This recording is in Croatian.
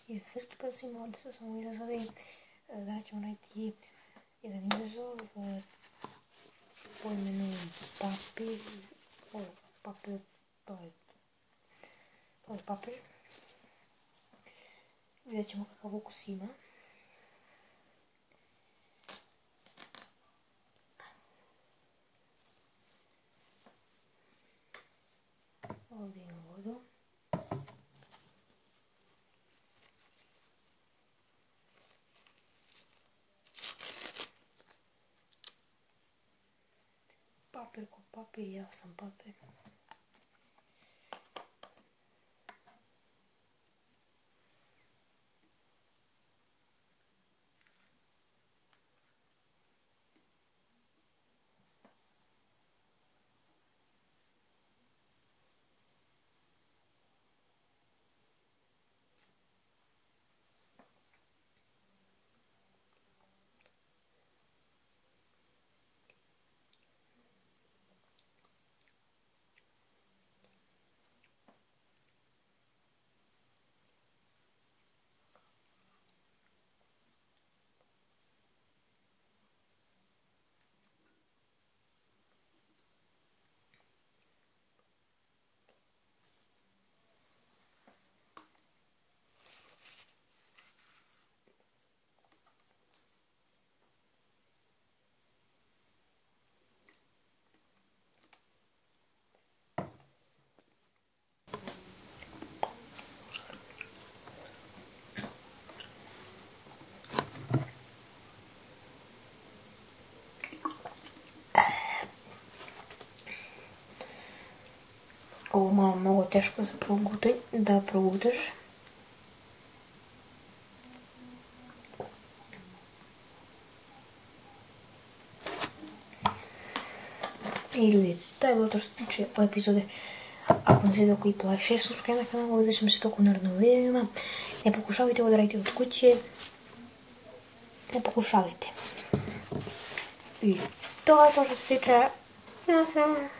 neki efekt pa sam imao da su samo izazovi. Danas ćemo raditi jedan izazov po imenu papir. To je papir. Vidjet ćemo kakav ukus ima. Ovdje imam vodu. Papir ko papir, ja sam papir. Ovo malo mnogo teško da progutaš. Ili to je bilo to što se tiče ove epizode. Ako vam se vidio klip, like, share, subscribe na kanal, vidjet ćemo se toliko u narednim videima. Ne pokušavajte ovo da radite od kuće. Ne pokušavajte. I to je to što se tiče.